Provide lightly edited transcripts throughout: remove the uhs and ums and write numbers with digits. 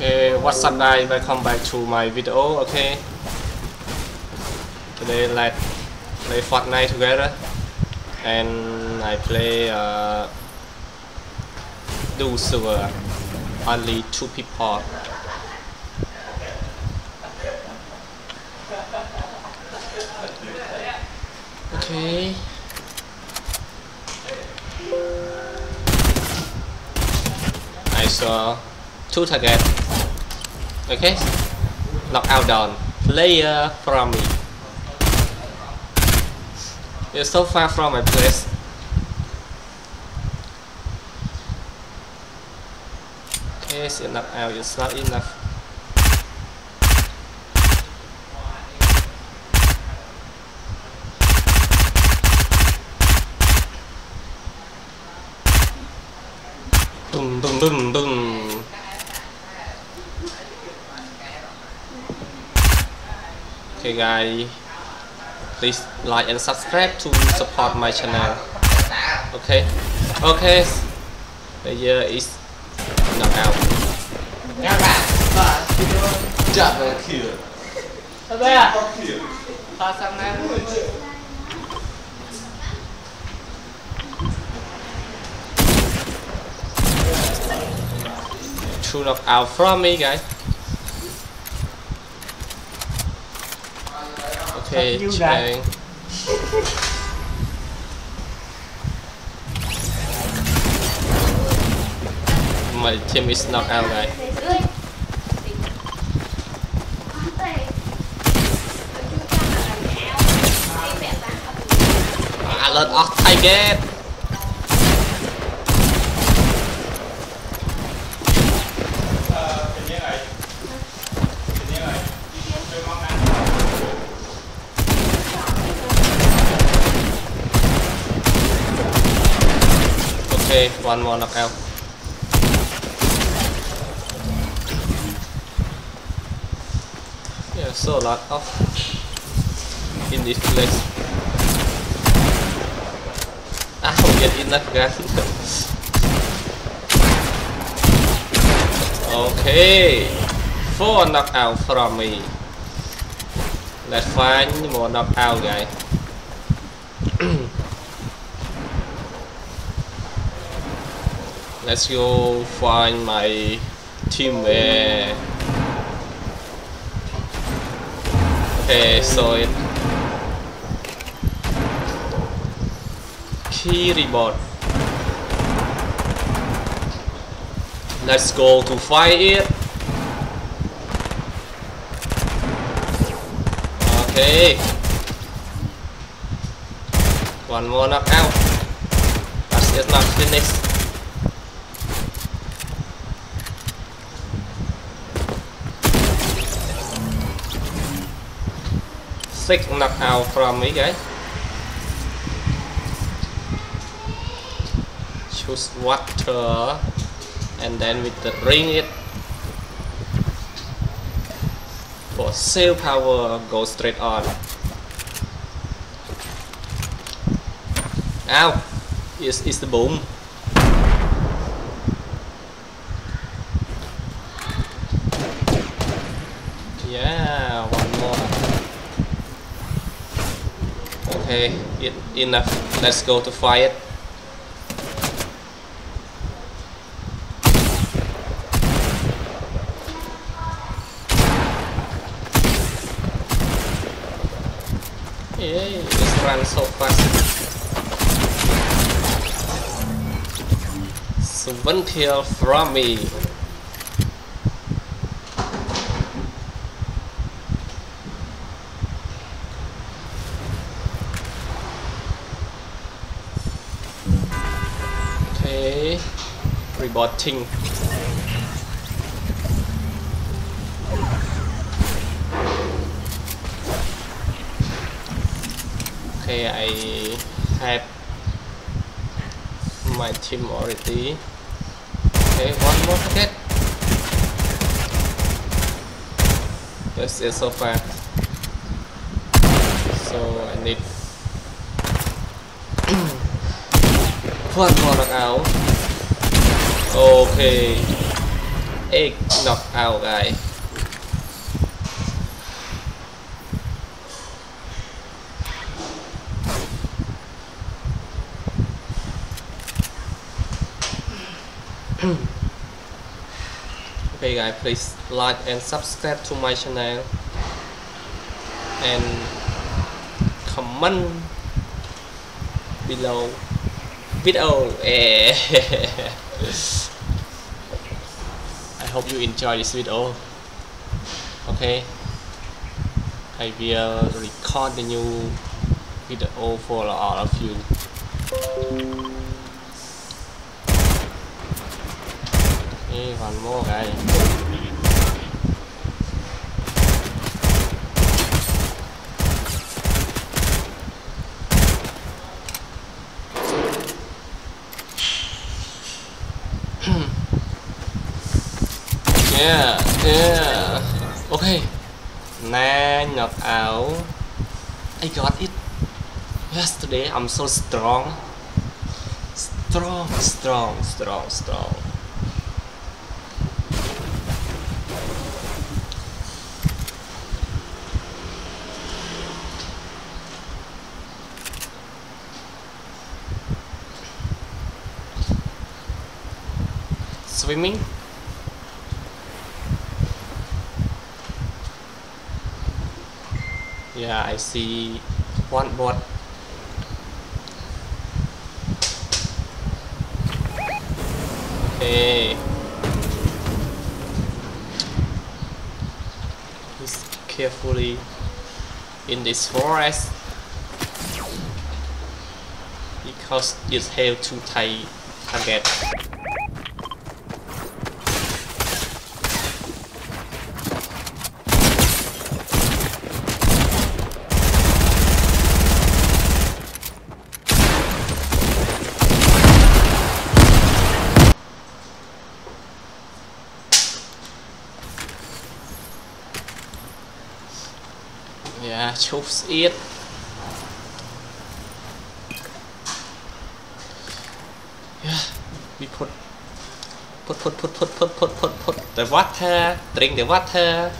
Okay, what's up guys, welcome back to my video. Okay, today let's play Fortnite together and I play dual server, only 2 people. Okay, I saw 2 targets. Okay, knockout down player from me. You're so far from my place. Okay, it's knockout, it's not enough. Boom, boom, boom, boom. Okay guys, please like and subscribe to support my channel. Okay, okay, the year is knockout. Double kill. Two knockout from me guys. Okay, check. My team is knocked out guys. Alert off target. Okay, one more knockout. Yeah, so a lot of in this place. I don't get enough gun. Okay, 4 knockout from me. Let's find more knockout guys. Let's go find my teammate. Okay, so it key reboot. Let's go to fight it. Okay, one more knockout. But it's not finished. Six knockout from me guys. Choose water and then with the ring it for sale power, go straight on. Ow, it's the boom. Yeah, one more. Okay, enough. Let's go to fight. Yeah, just run so fast. 7 kill from me. Okay, rebooting. Okay, I have my team already. Okay, one more target. This is so fast. So I need one more knockout. Okay. 8 knockout, guys. Okay guys, please like and subscribe to my channel and comment below video. I hope you enjoy this video. Okay, I will record the new video for all of you. Okay, one more guys. Yeah. Okay. 9 knockout. I got it. Yes, today I'm so strong. Strong. Swimming. Yeah, I see one bot. Okay. Just carefully in this forest because it's held to tight target. Yeah, choose it. Yeah, we put the water, drink the water,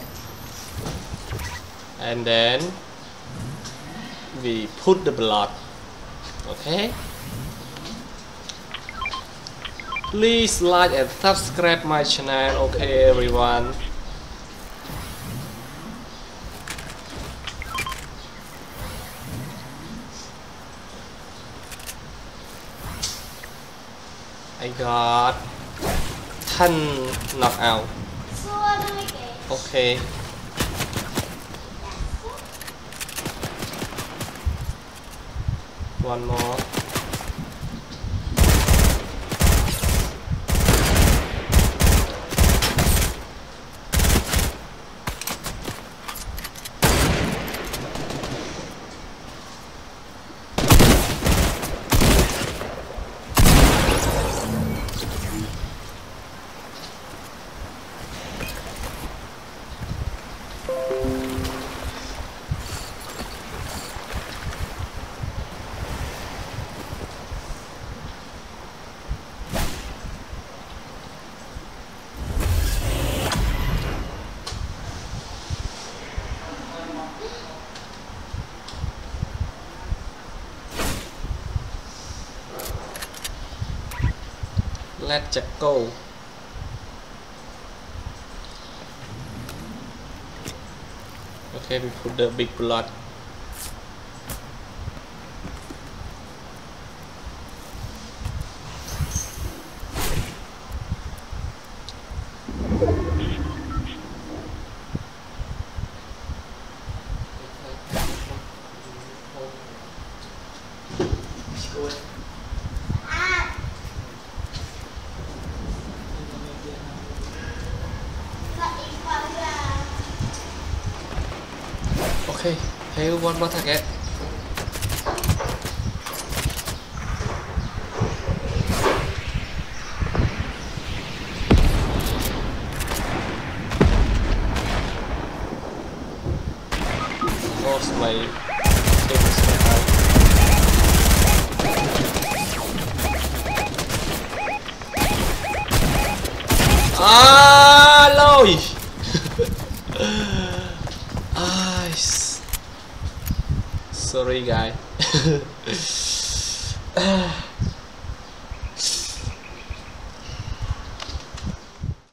and then we put the blood. Okay. Please like and subscribe my channel. Okay, everyone. I got 10 knockout. Okay. One more. Let's just go. Okay, we put the big blood. Okay, here one more target. Lost my things. À lôi. Sorry guys.